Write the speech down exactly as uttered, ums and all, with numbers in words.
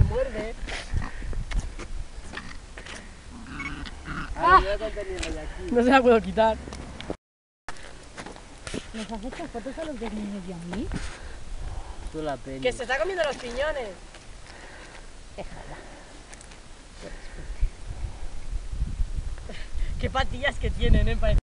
muerde. Ah. No se la puedo quitar. ¿Nos has hecho fotos a los dos niños y a mí? Tú la pena. Que se está comiendo los piñones. Déjala. Qué patillas que tienen, eh. Parece